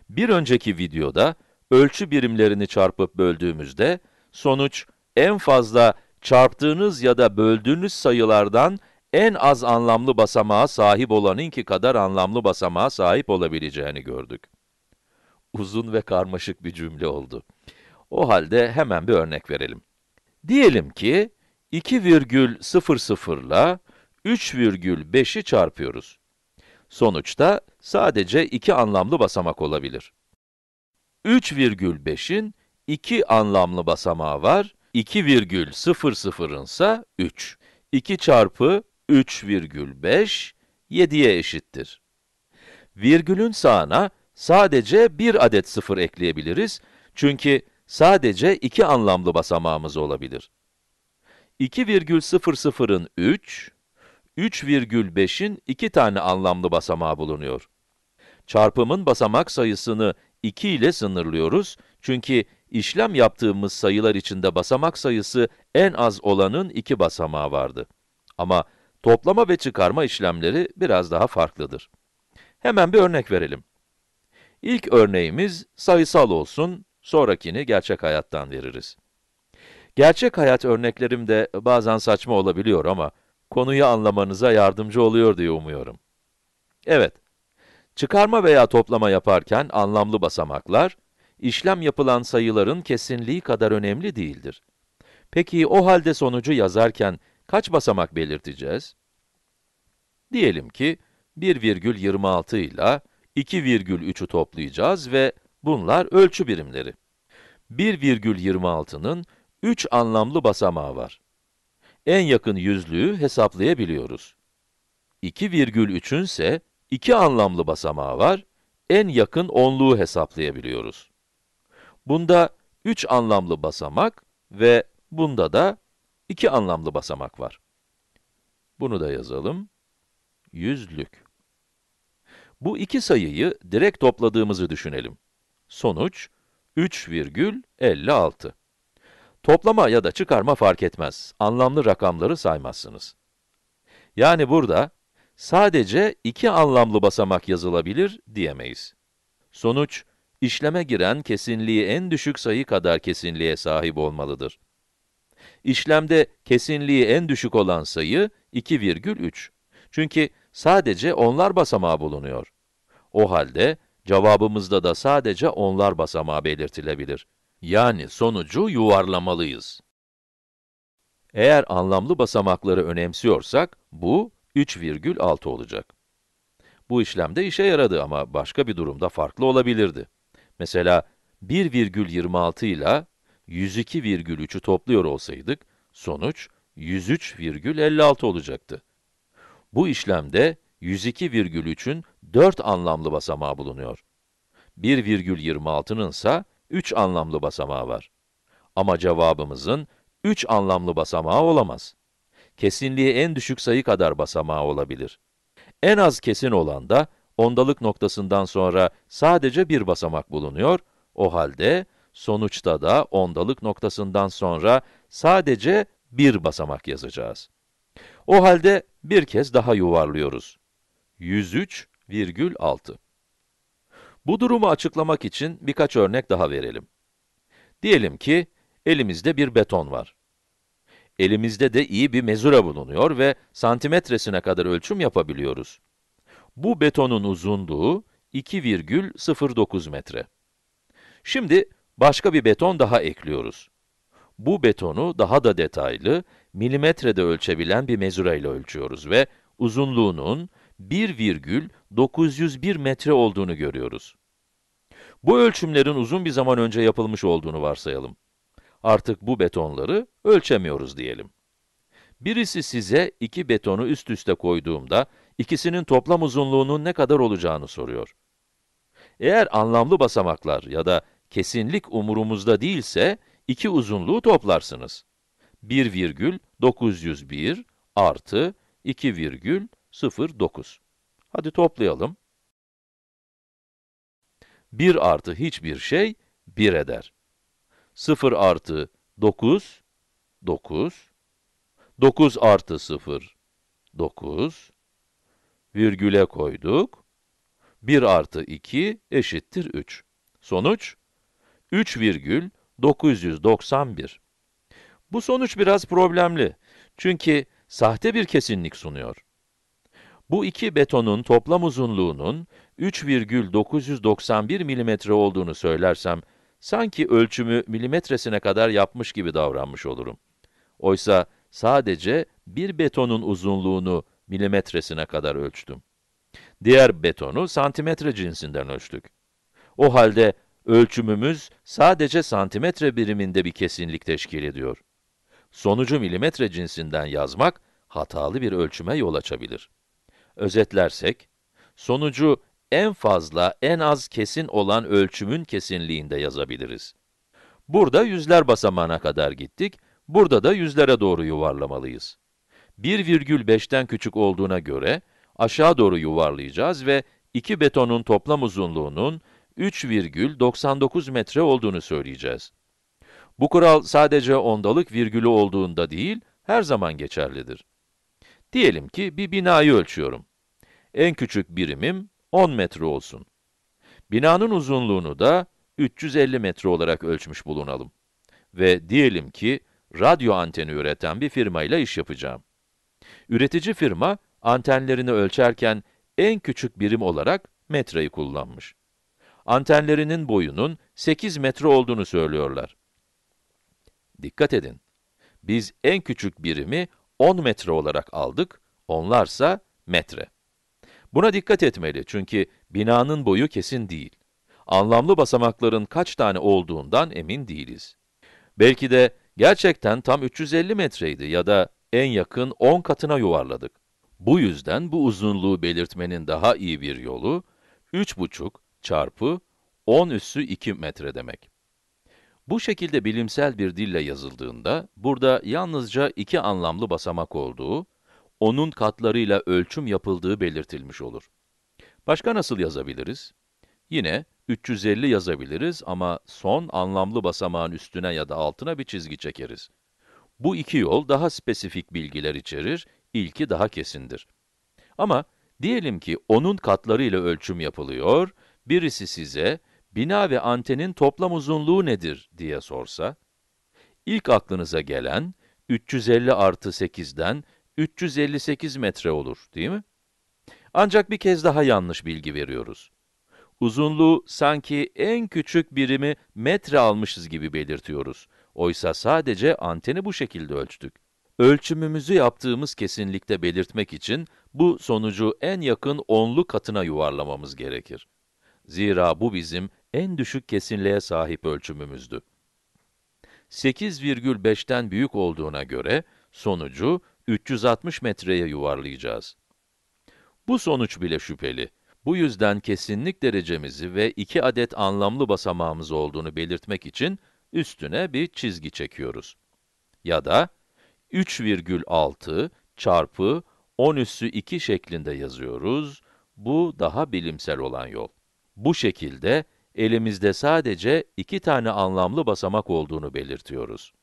Bir önceki videoda ölçü birimlerini çarpıp böldüğümüzde sonuç en fazla çarptığınız ya da böldüğünüz sayılardan en az anlamlı basamağa sahip olanınki kadar anlamlı basamağa sahip olabileceğini gördük. Uzun ve karmaşık bir cümle oldu. O halde hemen bir örnek verelim. Diyelim ki 2,00 ile 3,5'i çarpıyoruz. Sonuçta sadece iki anlamlı basamak olabilir. 3,5'in iki anlamlı basamağı var, 2,00'ın ise 3. 2 çarpı 3,5, 7'ye eşittir. Virgülün sağına sadece bir adet sıfır ekleyebiliriz, çünkü sadece iki anlamlı basamağımız olabilir. 2,00'ın 3, 3,5'in iki tane anlamlı basamağı bulunuyor. Çarpımın basamak sayısını 2 ile sınırlıyoruz, çünkü işlem yaptığımız sayılar içinde basamak sayısı en az olanın 2 basamağı vardı. Ama toplama ve çıkarma işlemleri biraz daha farklıdır. Hemen bir örnek verelim. İlk örneğimiz sayısal olsun, sonrakini gerçek hayattan veririz. Gerçek hayat örneklerim de bazen saçma olabiliyor ama konuyu anlamanıza yardımcı oluyor diye umuyorum. Evet, çıkarma veya toplama yaparken anlamlı basamaklar, işlem yapılan sayıların kesinliği kadar önemli değildir. Peki o halde sonucu yazarken kaç basamak belirteceğiz? Diyelim ki 1,26 ile 2,3'ü toplayacağız ve bunlar ölçü birimleri. 1,26'nın 3 anlamlı basamağı var. En yakın yüzlüğü hesaplayabiliyoruz. 2,3'ün ise 2 anlamlı basamağı var, en yakın onluğu hesaplayabiliyoruz. Bunda 3 anlamlı basamak ve bunda da 2 anlamlı basamak var. Bunu da yazalım. Yüzlük. Bu iki sayıyı direkt topladığımızı düşünelim. Sonuç 3,56. Toplama ya da çıkarma fark etmez. Anlamlı rakamları saymazsınız. Yani burada sadece iki anlamlı basamak yazılabilir diyemeyiz. Sonuç, işleme giren kesinliği en düşük sayı kadar kesinliğe sahip olmalıdır. İşlemde kesinliği en düşük olan sayı 2,3. Çünkü sadece onlar basamağı bulunuyor. O halde cevabımızda da sadece onlar basamağı belirtilebilir. Yani sonucu yuvarlamalıyız. Eğer anlamlı basamakları önemsiyorsak, bu 3,6 olacak. Bu işlemde işe yaradı ama başka bir durumda farklı olabilirdi. Mesela 1,26 ile 102,3'ü topluyor olsaydık, sonuç 103,56 olacaktı. Bu işlemde 102,3'ün 4 anlamlı basamağı bulunuyor. 1,26'nın ise 3 anlamlı basamağı var. Ama cevabımızın 3 anlamlı basamağı olamaz. Kesinliği en düşük sayı kadar basamağı olabilir. En az kesin olan da, ondalık noktasından sonra sadece bir basamak bulunuyor. O halde, sonuçta da ondalık noktasından sonra sadece bir basamak yazacağız. O halde bir kez daha yuvarlıyoruz. 103,6. Bu durumu açıklamak için birkaç örnek daha verelim. Diyelim ki, elimizde bir beton var. Elimizde de iyi bir mezura bulunuyor ve santimetresine kadar ölçüm yapabiliyoruz. Bu betonun uzunluğu 2,09 metre. Şimdi başka bir beton daha ekliyoruz. Bu betonu daha da detaylı, milimetrede ölçebilen bir mezura ile ölçüyoruz ve uzunluğunun 1,901 metre olduğunu görüyoruz. Bu ölçümlerin uzun bir zaman önce yapılmış olduğunu varsayalım. Artık bu betonları ölçemiyoruz diyelim. Birisi size iki betonu üst üste koyduğumda, ikisinin toplam uzunluğunun ne kadar olacağını soruyor. Eğer anlamlı basamaklar ya da kesinlik umurumuzda değilse, iki uzunluğu toplarsınız. 1,901 artı 2,09. Hadi toplayalım. 1 artı hiçbir şey 1 eder. 0 artı 9, 9. 9 artı 0, 9. Virgüle koyduk. 1 artı 2 eşittir 3. Sonuç, 3,991. Bu sonuç biraz problemli. Çünkü sahte bir kesinlik sunuyor. Bu iki betonun toplam uzunluğunun 3,991 milimetre olduğunu söylersem, sanki ölçümü milimetresine kadar yapmış gibi davranmış olurum. Oysa sadece bir betonun uzunluğunu milimetresine kadar ölçtüm. Diğer betonu santimetre cinsinden ölçtük. O halde ölçümümüz sadece santimetre biriminde bir kesinlik teşkil ediyor. Sonucu milimetre cinsinden yazmak, hatalı bir ölçüme yol açabilir. Özetlersek, sonucu en fazla, en az kesin olan ölçümün kesinliğinde yazabiliriz. Burada yüzler basamağına kadar gittik, burada da yüzlere doğru yuvarlamalıyız. 1,5'ten küçük olduğuna göre, aşağı doğru yuvarlayacağız ve iki betonun toplam uzunluğunun 3,99 metre olduğunu söyleyeceğiz. Bu kural sadece ondalık virgülü olduğunda değil, her zaman geçerlidir. Diyelim ki bir binayı ölçüyorum. En küçük birimim 10 metre olsun. Binanın uzunluğunu da 350 metre olarak ölçmüş bulunalım. Ve diyelim ki, radyo anteni üreten bir firmayla iş yapacağım. Üretici firma, antenlerini ölçerken en küçük birim olarak metreyi kullanmış. Antenlerinin boyunun 8 metre olduğunu söylüyorlar. Dikkat edin, biz en küçük birimi 10 metre olarak aldık, onlarsa metre. Buna dikkat etmeli çünkü binanın boyu kesin değil. Anlamlı basamakların kaç tane olduğundan emin değiliz. Belki de gerçekten tam 350 metreydi ya da en yakın 10 katına yuvarladık. Bu yüzden bu uzunluğu belirtmenin daha iyi bir yolu, 3,5 çarpı 10 üssü 2 metre demek. Bu şekilde bilimsel bir dille yazıldığında, burada yalnızca iki anlamlı basamak olduğu, onun katlarıyla ölçüm yapıldığı belirtilmiş olur. Başka nasıl yazabiliriz? Yine 350 yazabiliriz ama son anlamlı basamağın üstüne ya da altına bir çizgi çekeriz. Bu iki yol daha spesifik bilgiler içerir, ilki daha kesindir. Ama diyelim ki onun katlarıyla ölçüm yapılıyor, birisi size bina ve antenin toplam uzunluğu nedir diye sorsa, ilk aklınıza gelen 350 artı 8'den 358 metre olur, değil mi? Ancak bir kez daha yanlış bilgi veriyoruz. Uzunluğu sanki en küçük birimi metre almışız gibi belirtiyoruz. Oysa sadece anteni bu şekilde ölçtük. Ölçümümüzü yaptığımız kesinlikte belirtmek için bu sonucu en yakın onlu katına yuvarlamamız gerekir. Zira bu bizim en düşük kesinliğe sahip ölçümümüzdü. 8,5'ten büyük olduğuna göre sonucu 360 metreye yuvarlayacağız. Bu sonuç bile şüpheli. Bu yüzden kesinlik derecemizi ve 2 adet anlamlı basamağımız olduğunu belirtmek için üstüne bir çizgi çekiyoruz. Ya da 3,6 çarpı 10 üssü 2 şeklinde yazıyoruz. Bu daha bilimsel olan yol. Bu şekilde elimizde sadece 2 tane anlamlı basamak olduğunu belirtiyoruz.